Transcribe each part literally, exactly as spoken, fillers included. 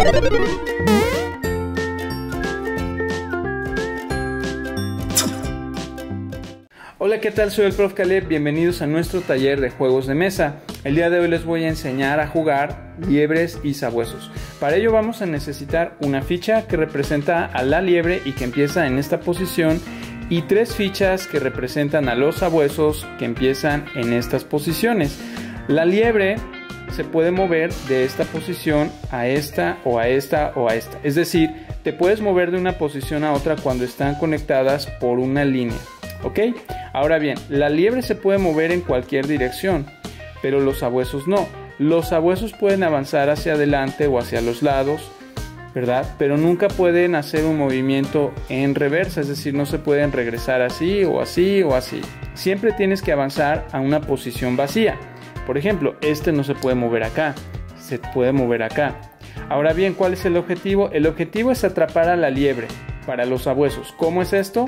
Hola, ¿qué tal? Soy el profe Caleb, bienvenidos a nuestro taller de juegos de mesa. El día de hoy les voy a enseñar a jugar liebres y sabuesos. Para ello vamos a necesitar una ficha que representa a la liebre y que empieza en esta posición, y tres fichas que representan a los sabuesos que empiezan en estas posiciones. La liebre se puede mover de esta posición a esta o a esta o a esta, es decir, te puedes mover de una posición a otra cuando están conectadas por una línea. ¿Ok? Ahora bien, la liebre se puede mover en cualquier dirección, pero los sabuesos no. Los sabuesos pueden avanzar hacia adelante o hacia los lados, ¿verdad? Pero nunca pueden hacer un movimiento en reversa, es decir, no se pueden regresar así o así o así. Siempre tienes que avanzar a una posición vacía. Por ejemplo, este no se puede mover acá, se puede mover acá. Ahora bien, ¿cuál es el objetivo? El objetivo es atrapar a la liebre para los sabuesos. ¿Cómo es esto?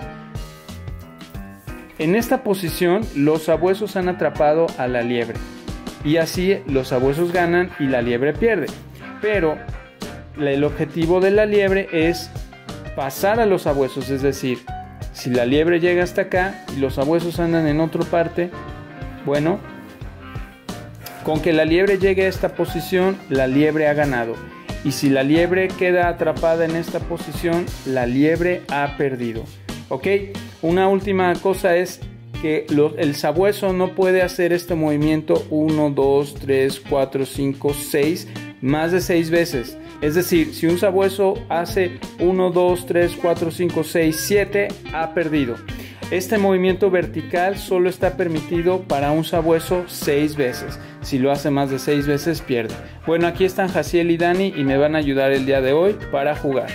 En esta posición los sabuesos han atrapado a la liebre y así los sabuesos ganan y la liebre pierde. Pero el objetivo de la liebre es pasar a los sabuesos, es decir, si la liebre llega hasta acá y los sabuesos andan en otra parte, bueno, con que la liebre llegue a esta posición, la liebre ha ganado. Y si la liebre queda atrapada en esta posición, la liebre ha perdido. ¿Ok? Una última cosa es que lo, el sabueso no puede hacer este movimiento uno, dos, tres, cuatro, cinco, seis, más de seis veces. Es decir, si un sabueso hace uno, dos, tres, cuatro, cinco, seis, siete, ha perdido. Este movimiento vertical solo está permitido para un sabueso seis veces. Si lo hace más de seis veces, pierde. Bueno, aquí están Jaciel y Dani y me van a ayudar el día de hoy para jugar.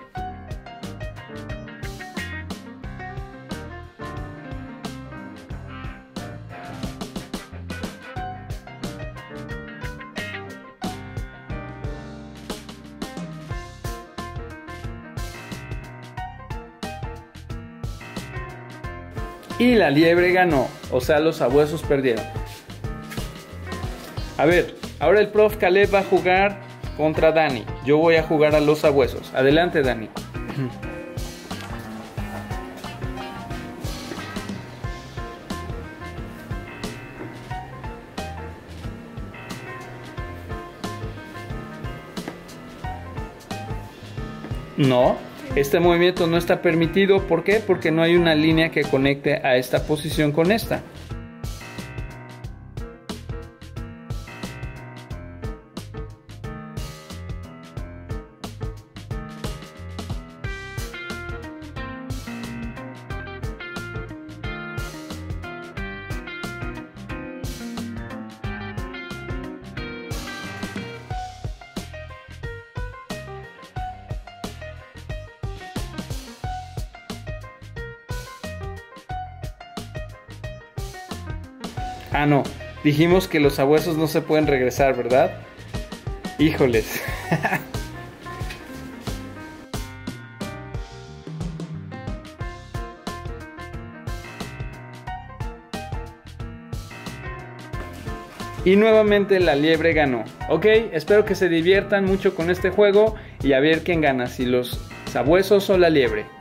Y la liebre ganó, o sea, los sabuesos perdieron. A ver, ahora el profe Caleb va a jugar contra Dani. Yo voy a jugar a los sabuesos. Adelante, Dani. No. Este movimiento no está permitido. ¿Por qué? Porque no hay una línea que conecte a esta posición con esta. Ah, no. Dijimos que los sabuesos no se pueden regresar, ¿verdad? Híjoles. Y nuevamente la liebre ganó. Ok, espero que se diviertan mucho con este juego y a ver quién gana, si los sabuesos o la liebre.